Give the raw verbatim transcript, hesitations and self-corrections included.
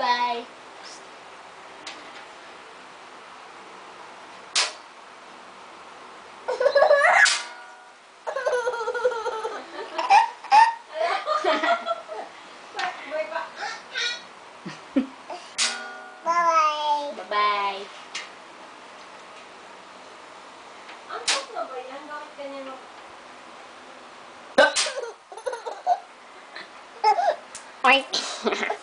Bye-bye. Bye-bye. Bye-bye. Ang top na ba yan? Bakit ganyan ako? Oink.